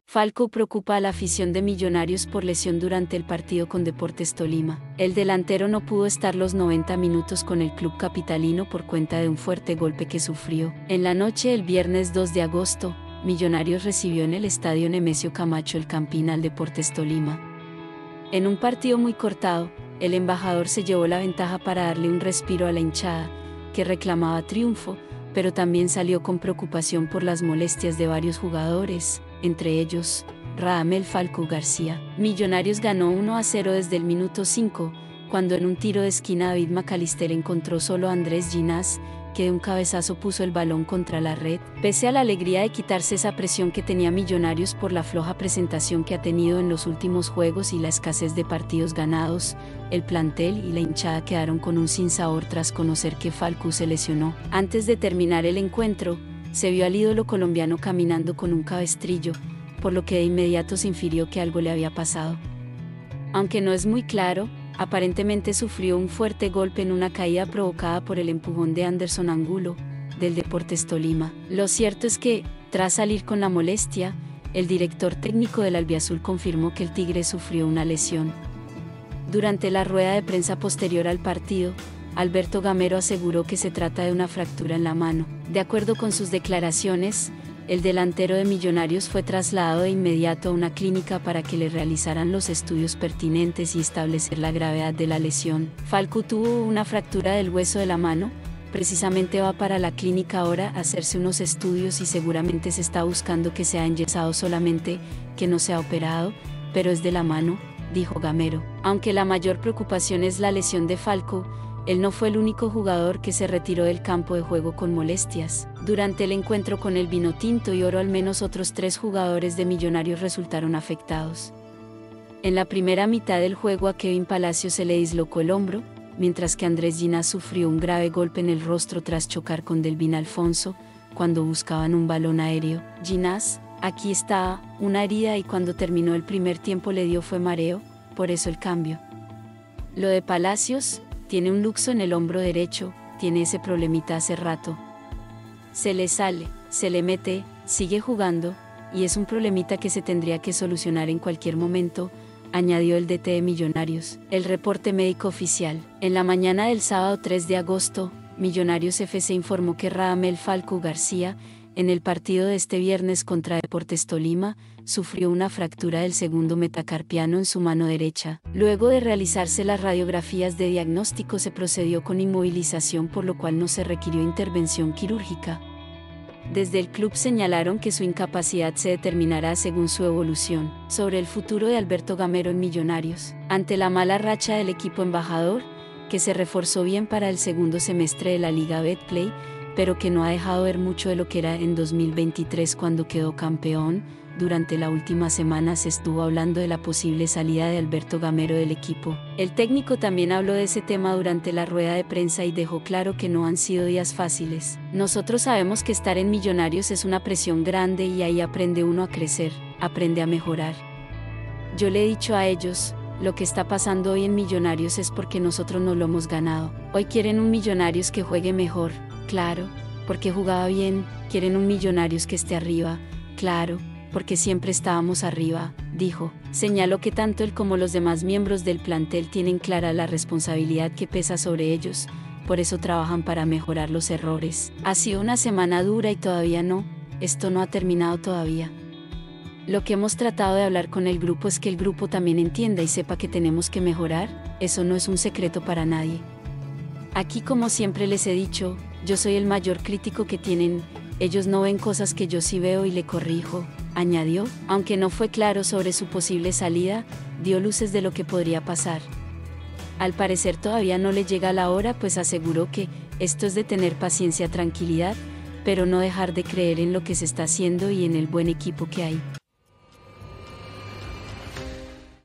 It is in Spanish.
Falcao preocupa a la afición de Millonarios por lesión durante el partido con Deportes Tolima. El delantero no pudo estar los 90 minutos con el club capitalino por cuenta de un fuerte golpe que sufrió. En la noche del viernes 2 de agosto, Millonarios recibió en el estadio Nemesio Camacho el Campín al Deportes Tolima. En un partido muy cortado, el embajador se llevó la ventaja para darle un respiro a la hinchada, que reclamaba triunfo, pero también salió con preocupación por las molestias de varios jugadores, entre ellos, Radamel Falcao García. Millonarios ganó 1-0 desde el minuto 5, cuando en un tiro de esquina David McAllister encontró solo a Andrés Ginás, que de un cabezazo puso el balón contra la red. Pese a la alegría de quitarse esa presión que tenía Millonarios por la floja presentación que ha tenido en los últimos juegos y la escasez de partidos ganados, el plantel y la hinchada quedaron con un sinsabor tras conocer que Falcao se lesionó. Antes de terminar el encuentro, se vio al ídolo colombiano caminando con un cabestrillo, por lo que de inmediato se infirió que algo le había pasado. Aunque no es muy claro, aparentemente sufrió un fuerte golpe en una caída provocada por el empujón de Anderson Angulo, del Deportes Tolima. Lo cierto es que, tras salir con la molestia, el director técnico del albiazul confirmó que el Tigre sufrió una lesión. Durante la rueda de prensa posterior al partido, Alberto Gamero aseguró que se trata de una fractura en la mano. De acuerdo con sus declaraciones, el delantero de Millonarios fue trasladado de inmediato a una clínica para que le realizaran los estudios pertinentes y establecer la gravedad de la lesión. Falcao tuvo una fractura del hueso de la mano, precisamente va para la clínica ahora a hacerse unos estudios y seguramente se está buscando que sea enyesado solamente, que no sea operado, pero es de la mano, dijo Gamero. Aunque la mayor preocupación es la lesión de Falcao, él no fue el único jugador que se retiró del campo de juego con molestias. Durante el encuentro con el Vinotinto y Oro al menos otros 3 jugadores de Millonarios resultaron afectados. En la primera mitad del juego a Kevin Palacios se le dislocó el hombro, mientras que Andrés Ginás sufrió un grave golpe en el rostro tras chocar con Delvin Alfonso, cuando buscaban un balón aéreo. Ginás, aquí está, una herida y cuando terminó el primer tiempo le dio fue mareo, por eso el cambio. Lo de Palacios, tiene un luxo en el hombro derecho, tiene ese problemita hace rato. Se le sale, se le mete, sigue jugando, y es un problemita que se tendría que solucionar en cualquier momento, añadió el DT de Millonarios. El reporte médico oficial. En la mañana del sábado 3 de agosto, Millonarios FC informó que Radamel Falcao García, en el partido de este viernes contra Deportes Tolima, sufrió una fractura del segundo metacarpiano en su mano derecha. Luego de realizarse las radiografías de diagnóstico se procedió con inmovilización, por lo cual no se requirió intervención quirúrgica. Desde el club señalaron que su incapacidad se determinará según su evolución. Sobre el futuro de Alberto Gamero en Millonarios. Ante la mala racha del equipo embajador, que se reforzó bien para el segundo semestre de la Liga Betplay, pero que no ha dejado ver mucho de lo que era en 2023 cuando quedó campeón, durante la última semana se estuvo hablando de la posible salida de Alberto Gamero del equipo. El técnico también habló de ese tema durante la rueda de prensa y dejó claro que no han sido días fáciles. Nosotros sabemos que estar en Millonarios es una presión grande y ahí aprende uno a crecer, aprende a mejorar. Yo le he dicho a ellos, lo que está pasando hoy en Millonarios es porque nosotros no lo hemos ganado. Hoy quieren un Millonarios que juegue mejor. Claro, porque jugaba bien, quieren un Millonarios que esté arriba, claro, porque siempre estábamos arriba, dijo. Señaló que tanto él como los demás miembros del plantel tienen clara la responsabilidad que pesa sobre ellos, por eso trabajan para mejorar los errores. Ha sido una semana dura y todavía esto no ha terminado todavía. Lo que hemos tratado de hablar con el grupo es que el grupo también entienda y sepa que tenemos que mejorar, eso no es un secreto para nadie. Aquí, como siempre les he dicho, yo soy el mayor crítico que tienen, ellos no ven cosas que yo sí veo y le corrijo, añadió. Aunque no fue claro sobre su posible salida, dio luces de lo que podría pasar. Al parecer todavía no le llega la hora, pues aseguró que esto es de tener paciencia, tranquilidad, pero no dejar de creer en lo que se está haciendo y en el buen equipo que hay.